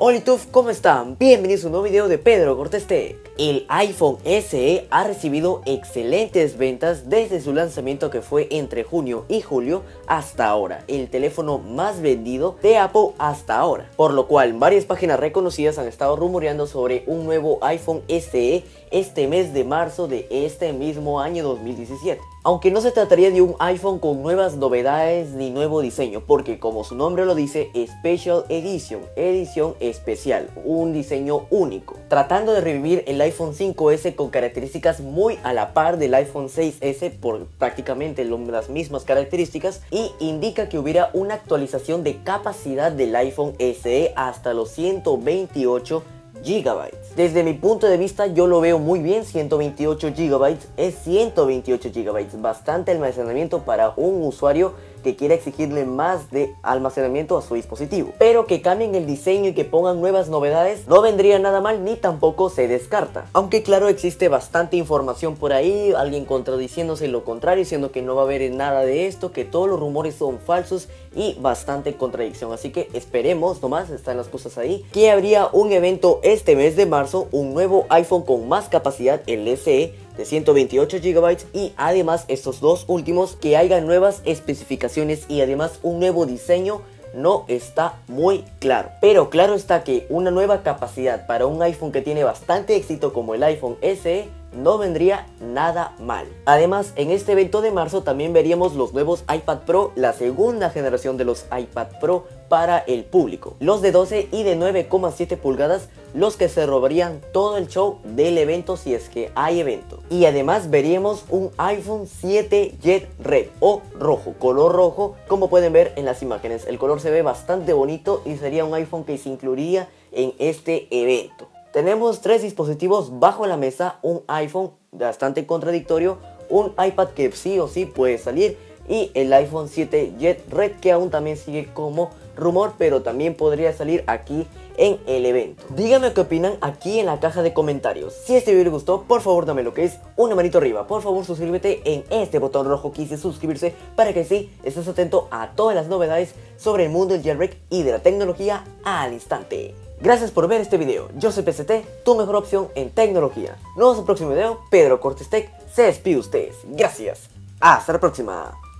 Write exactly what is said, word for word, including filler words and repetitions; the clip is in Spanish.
Hola YouTube, ¿cómo están? Bienvenidos a un nuevo video de Pedro Cortés Tech. El iPhone S E ha recibido excelentes ventas desde su lanzamiento, que fue entre junio y julio hasta ahora, el teléfono más vendido de Apple hasta ahora, por lo cual varias páginas reconocidas han estado rumoreando sobre un nuevo iPhone S E este mes de marzo de este mismo año dos mil diecisiete. Aunque no se trataría de un iPhone con nuevas novedades ni nuevo diseño, porque como su nombre lo dice, Special Edition, edición especial, un diseño único, tratando de revivir el iPhone cinco ese con características muy a la par del iPhone seis ese por prácticamente las mismas características, y indica que hubiera una actualización de capacidad del iPhone S E hasta los ciento veintiocho gigabytes. Desde mi punto de vista yo lo veo muy bien. Ciento veintiocho gigabytes es ciento veintiocho gigabytes, bastante almacenamiento para un usuario que quiera exigirle más de almacenamiento a su dispositivo. Pero que cambien el diseño y que pongan nuevas novedades no vendría nada mal, ni tampoco se descarta. Aunque claro, existe bastante información por ahí, alguien contradiciéndose lo contrario, diciendo que no va a haber nada de esto, que todos los rumores son falsos, y bastante contradicción. Así que esperemos nomás, están las cosas ahí, que habría un evento este mes de marzo, un nuevo iPhone con más capacidad, el S E de ciento veintiocho gigabytes, y además estos dos últimos que hayan nuevas especificaciones y además un nuevo diseño. No está muy claro, pero claro está que una nueva capacidad para un iPhone que tiene bastante éxito como el iPhone S E no vendría nada mal. Además, en este evento de marzo también veríamos los nuevos iPad Pro, la segunda generación de los iPad Pro para el público, los de doce y de nueve coma siete pulgadas, los que se robarían todo el show del evento si es que hay evento. Y además veríamos un iPhone siete Jet Red o rojo, color rojo, como pueden ver en las imágenes. El color se ve bastante bonito y sería un iPhone que se incluiría en este evento. Tenemos tres dispositivos bajo la mesa, un iPhone bastante contradictorio, un iPad que sí o sí puede salir, y el iPhone siete Jet Red, que aún también sigue como rumor, pero también podría salir aquí en el evento. Díganme qué opinan aquí en la caja de comentarios. Si este video les gustó, por favor dame lo que es una manito arriba. Por favor suscríbete en este botón rojo que dice suscribirse, para que sí estés atento a todas las novedades sobre el mundo del jailbreak y de la tecnología al instante. Gracias por ver este video. Yo soy P C T, tu mejor opción en tecnología. Nos vemos en el próximo video. Pedro Cortés Tech se despide de ustedes. Gracias. Hasta la próxima.